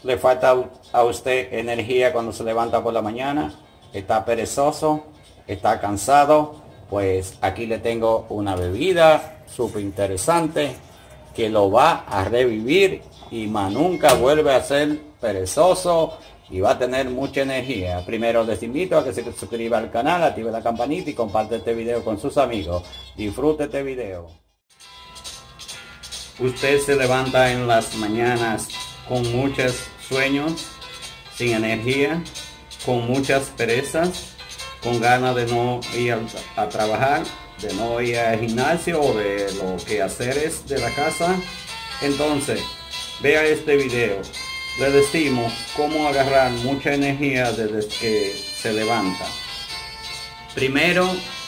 le falta a usted energía cuando se levanta por la mañana, está perezoso, está cansado, pues aquí le tengo una bebida súper interesante que lo va a revivir y más nunca vuelve a ser perezoso y va a tener mucha energía. Primero les invito a que se suscriba al canal, active la campanita y comparte este video con sus amigos. Disfrute este video. Usted se levanta en las mañanas con muchos sueños, sin energía, con muchas perezas, con ganas de no ir a trabajar, de no ir al gimnasio o de lo que hacer es de la casa. Entonces, vea este video. Le decimos cómo agarrar mucha energía desde que se levanta. Primero,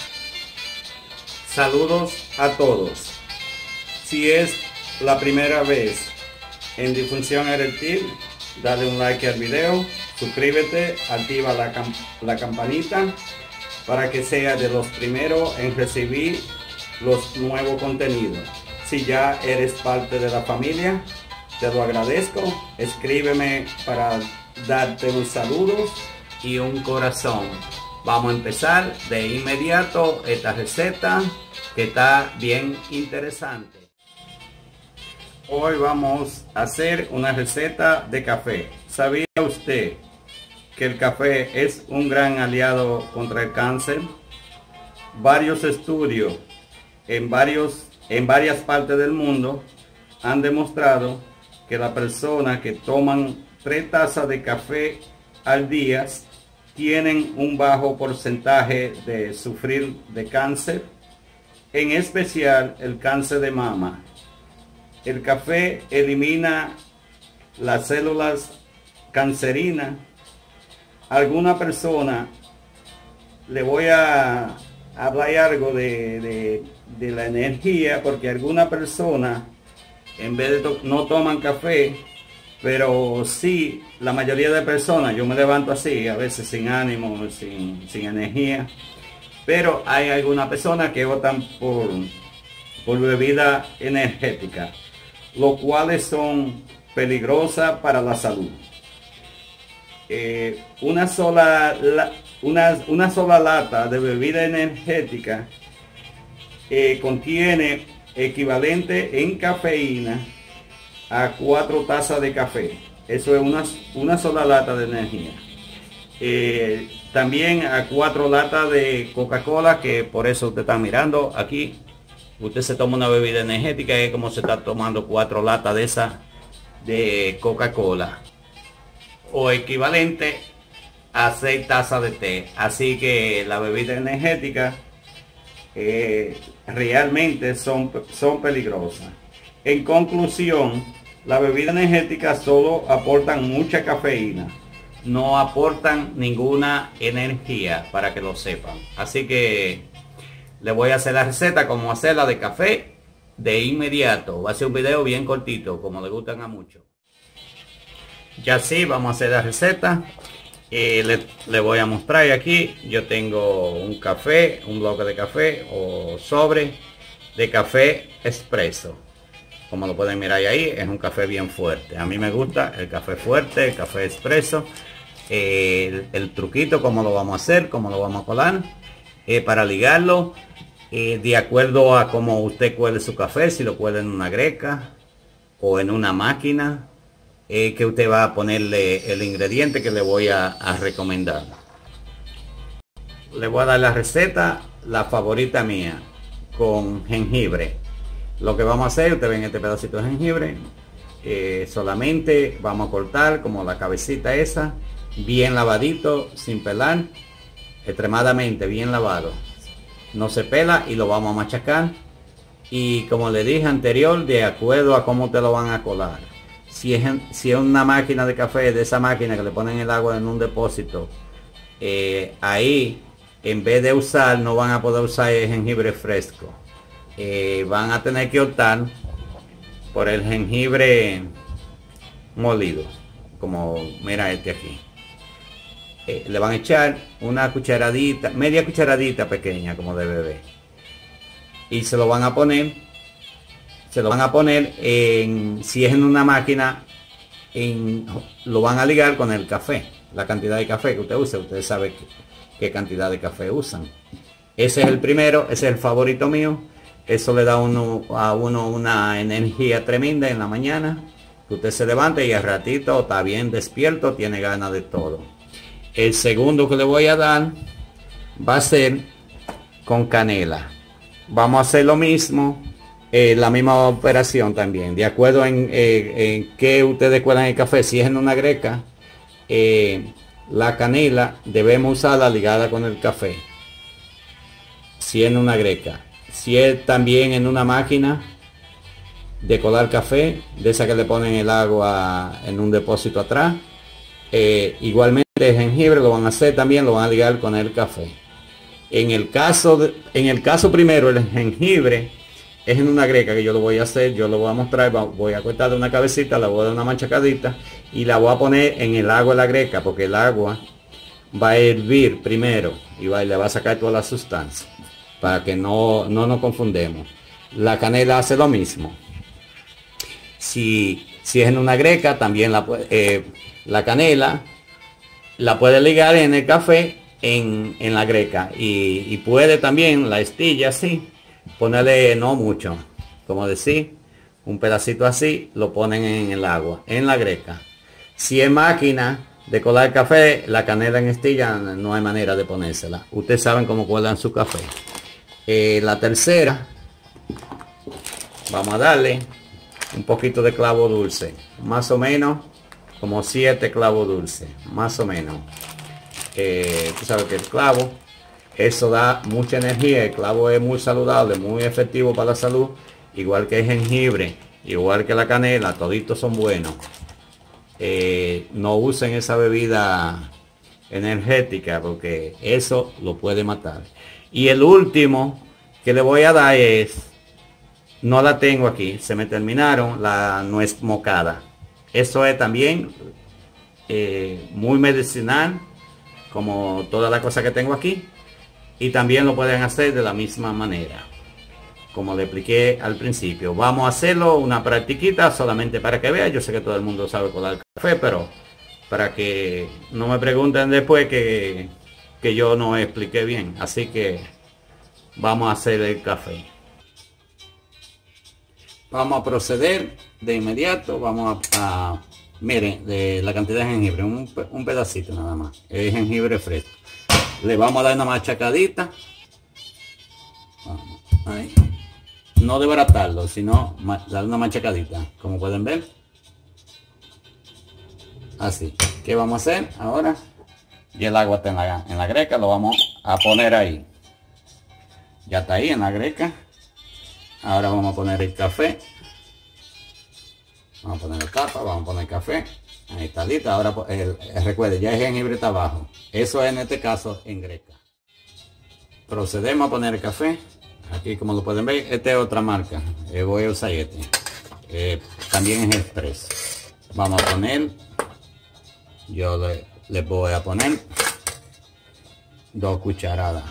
saludos a todos. Si es la primera vez en Disfunción Eréctil, dale un like al video, suscríbete, activa la campanita para que sea de los primeros en recibir los nuevos contenidos. Si ya eres parte de la familia, te lo agradezco. Escríbeme para darte un saludo y un corazón. Vamos a empezar de inmediato esta receta que está bien interesante. Hoy vamos a hacer una receta de café. ¿Sabía usted que el café es un gran aliado contra el cáncer? Varios estudios en varias partes del mundo han demostrado que las personas que toman 3 tazas de café al día tienen un bajo porcentaje de sufrir de cáncer, en especial el cáncer de mama. El café elimina las células cancerinas. Alguna persona, le voy a hablar algo de la energía, porque alguna persona en vez de no toman café, pero sí, la mayoría de personas, yo me levanto así, a veces sin ánimo, sin energía, pero hay algunas personas que votan por bebida energética, los cuales son peligrosas para la salud. Una sola lata de bebida energética contiene equivalente en cafeína a 4 tazas de café. Eso es una sola lata de energía. También a 4 latas de Coca-Cola, que por eso usted está mirando aquí. Usted se toma una bebida energética y es como se está tomando 4 latas de esa de Coca-Cola, o equivalente a 6 tazas de té. Así que la bebida energética realmente son peligrosas. En conclusión, la bebida energética solo aportan mucha cafeína, no aportan ninguna energía, para que lo sepan. Así que le voy a hacer la receta como hacerla de café de inmediato. Va a ser un video bien cortito, como le gustan a muchos. Ya sí, vamos a hacer la receta. Le voy a mostrar aquí. Yo tengo un café, un bloque de café o sobre de café expreso. Como lo pueden mirar ahí, es un café bien fuerte. A mí me gusta el café fuerte, el café expreso. El truquito, cómo lo vamos a hacer, cómo lo vamos a colar, para ligarlo, de acuerdo a cómo usted cuele su café, si lo cuele en una greca o en una máquina. Que usted va a ponerle el ingrediente que le voy a recomendar. Le voy a dar la receta, la favorita mía, con jengibre. Lo que vamos a hacer, ustedes ven este pedacito de jengibre, solamente vamos a cortar como la cabecita esa, bien lavadito, sin pelar, extremadamente bien lavado. No se pela y lo vamos a machacar. Y como le dije anterior, de acuerdo a cómo te lo van a colar. Si es una máquina de café, de esa máquina que le ponen el agua en un depósito, ahí en vez de usar, no van a poder usar el jengibre fresco. Van a tener que optar por el jengibre molido, como mira este aquí. Le van a echar una cucharadita, media cucharadita pequeña como de bebé, y se lo van a poner en, si es en una máquina, lo van a ligar con el café, la cantidad de café que usted use. Ustedes saben qué cantidad de café usan. Ese es el primero, ese es el favorito mío. Eso le da a uno una energía tremenda en la mañana. Que usted se levante y al ratito está bien despierto, tiene ganas de todo. El segundo que le voy a dar va a ser con canela. Vamos a hacer lo mismo, la misma operación también. De acuerdo en que ustedes cuelan el café. Si es en una greca, la canela debemos usarla ligada con el café. Si es en una greca. Si es también en una máquina de colar café, de esa que le ponen el agua en un depósito atrás, igualmente el jengibre lo van a hacer también, lo van a ligar con el café. En el caso primero, el jengibre es en una greca, que yo lo voy a hacer, yo lo voy a mostrar. Voy a cortar una cabecita, la voy a dar una machacadita y la voy a poner en el agua de la greca, porque el agua va a hervir primero y le va a sacar toda la sustancia, para que no nos confundemos. La canela hace lo mismo. Si es en una greca, también la canela la puede ligar en el café, en la greca, y puede también la estilla así, ponerle no mucho, como decir, un pedacito así, lo ponen en el agua, en la greca. Si es máquina de colar café, la canela en estilla no hay manera de ponérsela. Ustedes saben cómo cuelan su café. La tercera, vamos a darle un poquito de clavo dulce, más o menos como 7 clavos dulces, más o menos. Tú sabes que el clavo, eso da mucha energía. El clavo es muy saludable, muy efectivo para la salud, igual que el jengibre, igual que la canela, toditos son buenos. No usen esa bebida energética, porque eso lo puede matar. Y el último que le voy a dar es, no la tengo aquí, se me terminaron, la nuez moscada. Eso es también muy medicinal, como todas las cosas que tengo aquí. Y también lo pueden hacer de la misma manera, como le expliqué al principio. Vamos a hacerlo una practiquita solamente para que vean. Yo sé que todo el mundo sabe colar café, pero para que no me pregunten después que yo no expliqué bien. Así que vamos a hacer el café. Vamos a proceder de inmediato. Vamos a miren, de la cantidad de jengibre, un pedacito nada más, es jengibre fresco. Le vamos a dar una machacadita. Vamos, ahí. No desbaratarlo, sino darle una machacadita, como pueden ver. Así. ¿Qué vamos a hacer ahora? Y el agua está en la greca, lo vamos a poner ahí. Ya está ahí en la greca. Ahora vamos a poner el café. Vamos a poner el tapa, vamos a poner el café. Ahí está listo. Ahora recuerde, ya el jengibre está abajo. Eso es en este caso en greca. Procedemos a poner el café. Aquí como lo pueden ver, esta es otra marca. Voy a usar este. También es expreso. Vamos a poner, yo le voy a poner 2 cucharadas.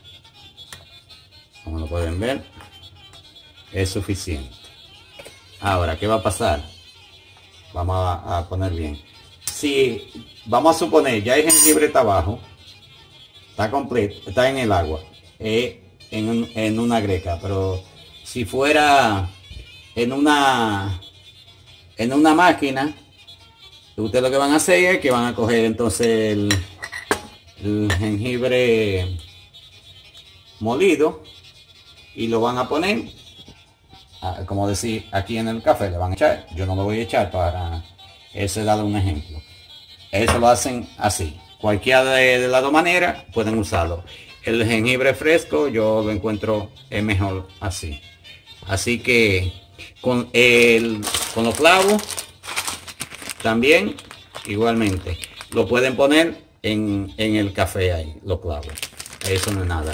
Como lo pueden ver, es suficiente. Ahora, ¿qué va a pasar? Vamos a poner bien. Si vamos a suponer, ya el jengibre está abajo, está completo, está en el agua, en una greca, pero si fuera en una máquina, ustedes lo que van a hacer es que van a coger entonces el jengibre molido y lo van a poner, como decir, aquí en el café le van a echar. Yo no lo voy a echar para ese, darle un ejemplo. Eso lo hacen así. Cualquiera de las dos maneras pueden usarlo. El jengibre fresco yo lo encuentro es mejor así. Así que con los clavos también igualmente lo pueden poner en el café ahí, los clavos. Eso no es nada.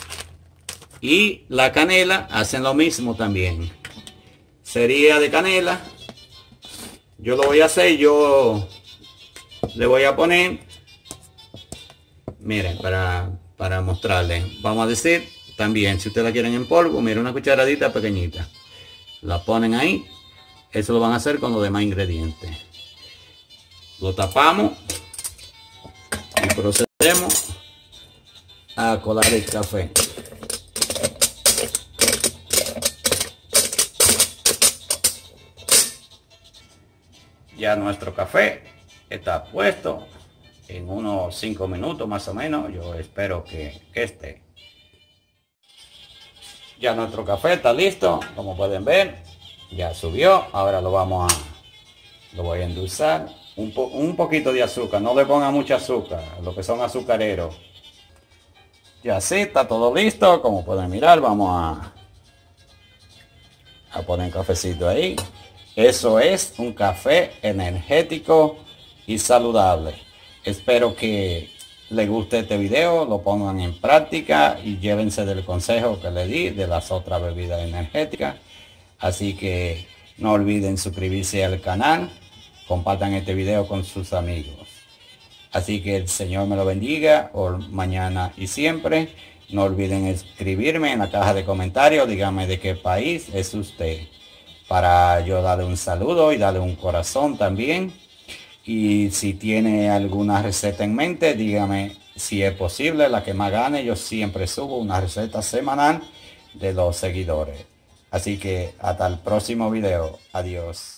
Y la canela hacen lo mismo también. Sería de canela. Yo lo voy a hacer, yo le voy a poner, miren, para mostrarles. Vamos a decir también, si ustedes la quieren en polvo, miren, una cucharadita pequeñita. La ponen ahí. Eso lo van a hacer con los demás ingredientes. Lo tapamos y procedemos a colar el café. Ya nuestro café está puesto en unos 5 minutos más o menos. Yo espero que esté. Ya nuestro café está listo, como pueden ver. Ya subió. Ahora lo voy a endulzar. Un poquito de azúcar. No le pongan mucha azúcar, los que son azucareros. Ya así está todo listo. Como pueden mirar, vamos a poner un cafecito ahí. Eso es un café energético y saludable. Espero que les guste este video, lo pongan en práctica y llévense del consejo que le di de las otras bebidas energéticas. Así que no olviden suscribirse al canal, compartan este video con sus amigos. Así que el Señor me lo bendiga hoy, mañana y siempre. No olviden escribirme en la caja de comentarios, díganme de qué país es usted, para yo darle un saludo y darle un corazón también. Y si tiene alguna receta en mente, dígame si es posible, la que más gane. Yo siempre subo una receta semanal de los seguidores. Así que hasta el próximo video. Adiós.